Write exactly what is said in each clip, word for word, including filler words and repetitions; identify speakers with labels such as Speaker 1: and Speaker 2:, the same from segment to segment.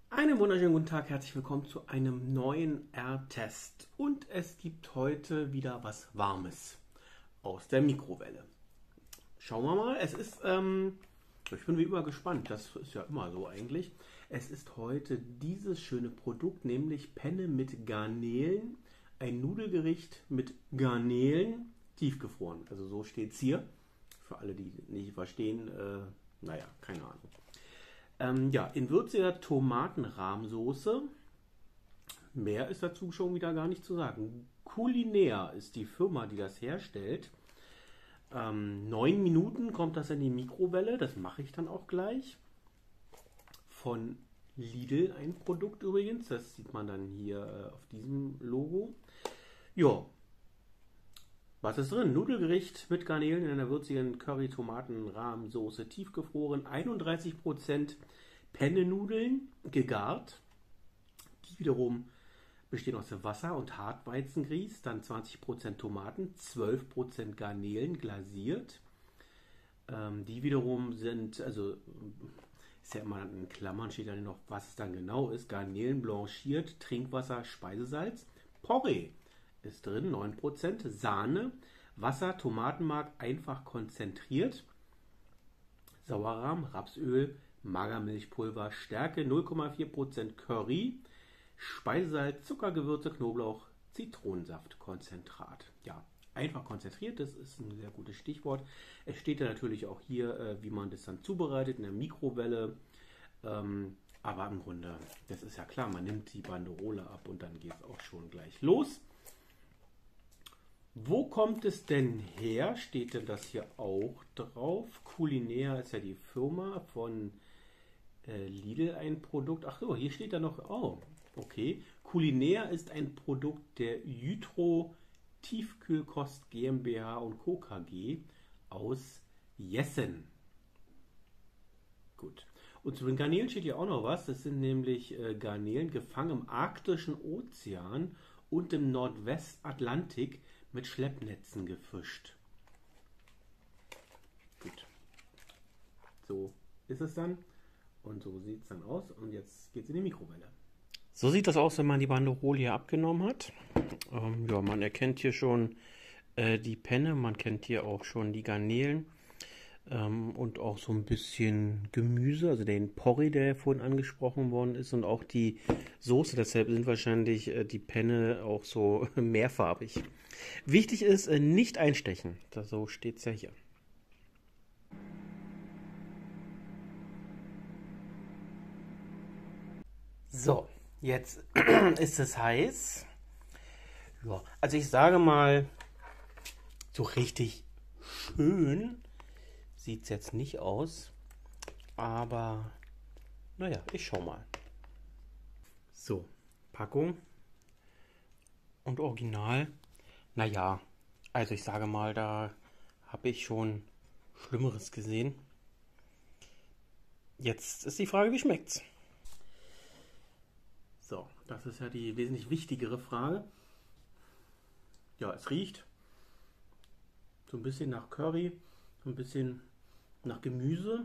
Speaker 1: Einen wunderschönen guten Tag, herzlich willkommen zu einem neuen R-Test. Und es gibt heute wieder was Warmes aus der Mikrowelle. Schauen wir mal, es ist, ähm, ich bin wie immer gespannt, das ist ja immer so eigentlich. Es ist heute dieses schöne Produkt, nämlich Penne mit Garnelen. Ein Nudelgericht mit Garnelen, tiefgefroren. Also so steht es hier. Für alle, die nicht verstehen, äh, naja, keine Ahnung. Ähm, ja, in würziger Tomatenrahmsoße. Mehr ist dazu schon wieder gar nicht zu sagen. Culinär ist die Firma, die das herstellt. Ähm, neun Minuten kommt das in die Mikrowelle. Das mache ich dann auch gleich. Von Lidl ein Produkt übrigens. Das sieht man dann hier äh, auf diesem Logo. Ja, was ist drin? Nudelgericht mit Garnelen in einer würzigen Curry-Tomaten-Rahmsoße, tiefgefroren, einunddreißig Prozent Penne-Nudeln, gegart. Die wiederum bestehen aus Wasser und Hartweizengrieß, dann zwanzig Prozent Tomaten, zwölf Prozent Garnelen, glasiert. Ähm, die wiederum sind, also ist ja immer in Klammern, steht dann noch, was es dann genau ist. Garnelen blanchiert, Trinkwasser, Speisesalz, Porree ist drin, neun Prozent, Sahne, Wasser, Tomatenmark, einfach konzentriert, Sauerrahm, Rapsöl, Magermilchpulver, Stärke, null Komma vier Prozent Curry, Speisesalz, Zuckergewürze, Knoblauch, Zitronensaftkonzentrat. Ja, einfach konzentriert, das ist ein sehr gutes Stichwort. Es steht ja natürlich auch hier, äh, wie man das dann zubereitet, in der Mikrowelle. Ähm, aber im Grunde, das ist ja klar, man nimmt die Banderole ab und dann geht es auch schon gleich los. Wo kommt es denn her? Steht denn das hier auch drauf? Culinär ist ja die Firma von äh, Lidl, ein Produkt. Ach so, hier steht da noch. Oh, okay. Culinär ist ein Produkt der Jytro Tiefkühlkost GmbH und Co. K G aus Jessen. Gut. Und zu den Garnelen steht hier auch noch was. Das sind nämlich äh, Garnelen gefangen im arktischen Ozean und im Nordwestatlantik mit Schleppnetzen gefischt. Gut. So ist es dann. Und so sieht es dann aus. Und jetzt geht es in die Mikrowelle. So sieht das aus, wenn man die Banderole hier abgenommen hat. Ähm, ja, man erkennt hier schon äh, die Penne, man kennt hier auch schon die Garnelen ähm, und auch so ein bisschen Gemüse, also den Porree, der vorhin angesprochen worden ist, und auch die Soße. Deshalb sind wahrscheinlich äh, die Penne auch so mehrfarbig. Wichtig ist, äh, nicht einstechen. Das, so steht es ja hier. So, jetzt ist es heiß. Ja, also ich sage mal, so richtig schön sieht es jetzt nicht aus. Aber, naja, ich schau mal. So, Packung und Original. Naja, also ich sage mal, da habe ich schon Schlimmeres gesehen. Jetzt ist die Frage, wie schmeckt's? So, das ist ja die wesentlich wichtigere Frage. Ja, es riecht so ein bisschen nach Curry, so ein bisschen nach Gemüse.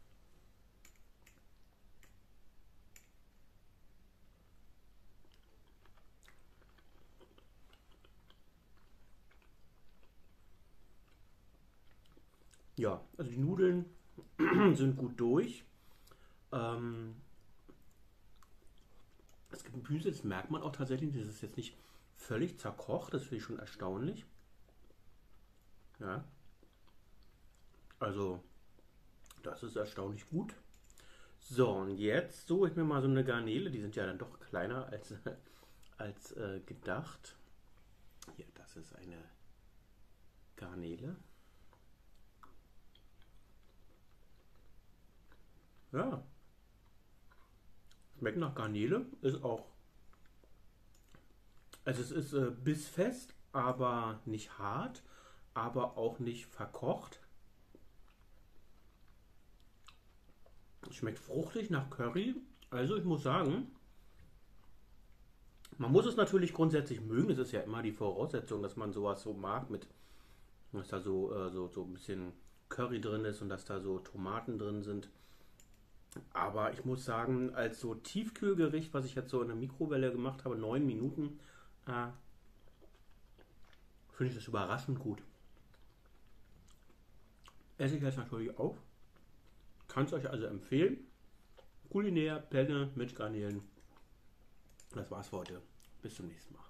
Speaker 1: Ja, also die Nudeln sind gut durch. Ähm, das Gemüse, das merkt man auch tatsächlich, das ist jetzt nicht völlig zerkocht, das finde ich schon erstaunlich. Ja, also das ist erstaunlich gut. So, und jetzt suche ich mir mal so eine Garnele, die sind ja dann doch kleiner als, als äh, gedacht. Hier, das ist eine Garnele. Ja, schmeckt nach Garnele, ist auch, also es ist äh, bissfest, aber nicht hart, aber auch nicht verkocht. Schmeckt fruchtig nach Curry. Also ich muss sagen, man muss es natürlich grundsätzlich mögen. Das ist ja immer die Voraussetzung, dass man sowas so mag, mit, dass da so, äh, so, so ein bisschen Curry drin ist und dass da so Tomaten drin sind. Aber ich muss sagen, als so Tiefkühlgericht, was ich jetzt so in der Mikrowelle gemacht habe, neun Minuten, äh, finde ich das überraschend gut. Esse ich jetzt natürlich auch. Kann es euch also empfehlen. Kulinär, Penne mit Garnelen. Das war's für heute. Bis zum nächsten Mal.